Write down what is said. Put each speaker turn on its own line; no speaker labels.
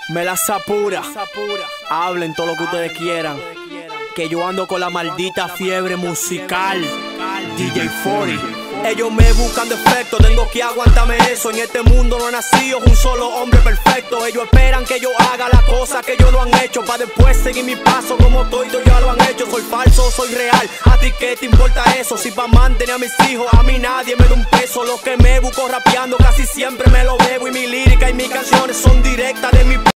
Me las apura, hablen todo lo que ustedes quieran, que yo ando con la maldita fiebre musical. DJ 40. Ellos me buscan defecto, tengo que aguantarme eso. En este mundo no he nacido un solo hombre perfecto. Ellos esperan que yo haga las cosas que ellos no han hecho, para después seguir mi paso como todos ya lo han hecho. Soy falso, soy real, ¿a ti qué te importa eso? Si pa' mantener a mis hijos, a mí nadie me da un peso. Lo que me busco rapeando casi siempre me lo bebo, y mi lírica y mis canciones son directas de mi